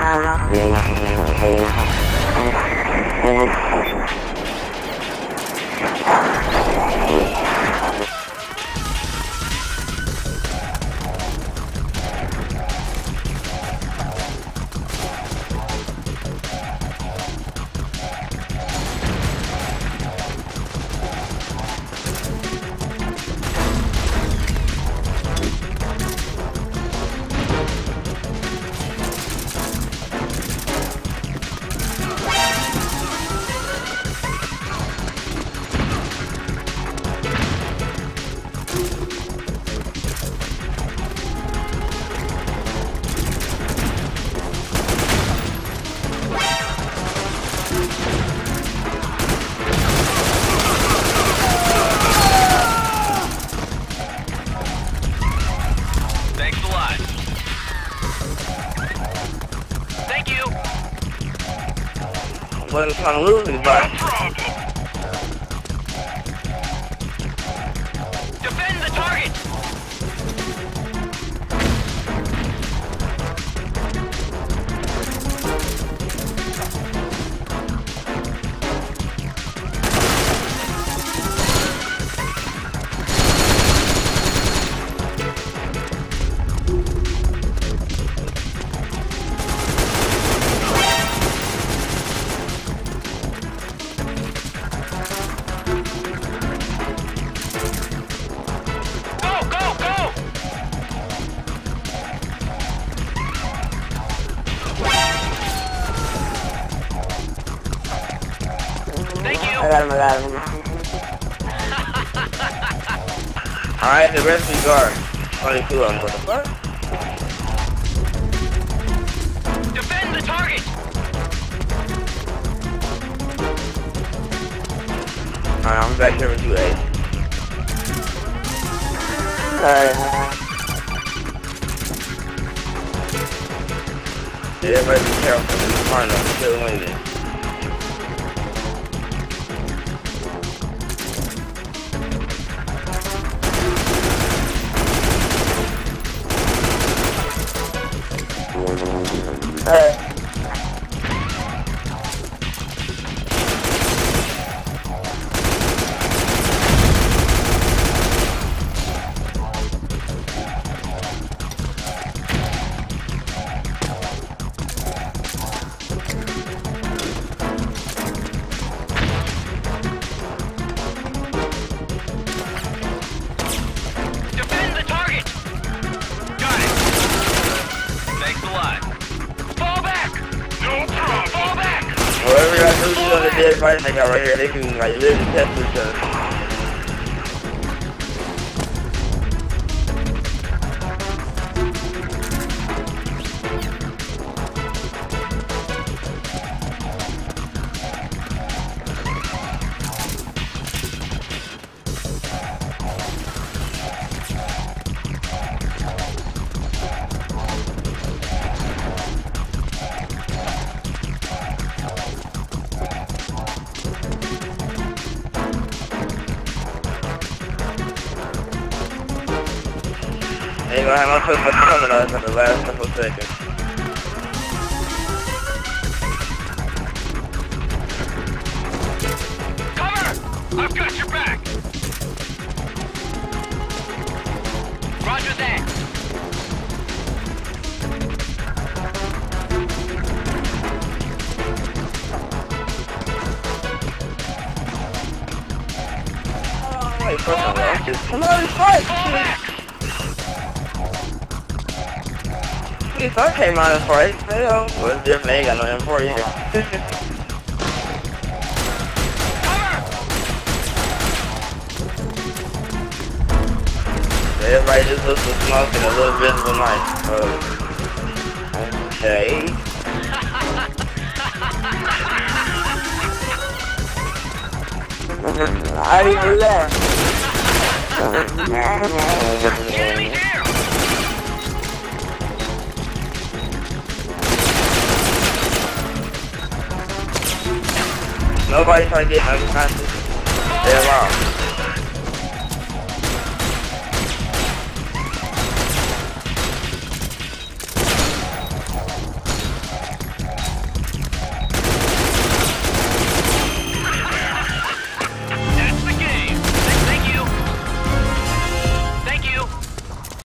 Wasn't trying to lose me, but defend the target. I got him. Alright, the rest of the guard. 22 of them, what the fuck? Defend the target! Alright, I'm back here with you, Ace. Alright. Yeah, everybody be careful. It's smart enough to kill one of them. Defend the target! Got it! Thanks a lot. Fall back! No problem! Fall back! Whatever I do on the dead fight I got right here, they can like live and test each other. Ain't gonna have my foot coming on for the last couple of seconds. Cover! I've got your back! Roger that! Oh, wait, first of all, come on, fight! Fall back! This I came out of fight, well, it's different, they ain't got no M4 here. Everybody just looks for smoke and a little visible light. Okay. I didn't do that. Enemy here! Nobody's trying to get my conscious. They're wrong.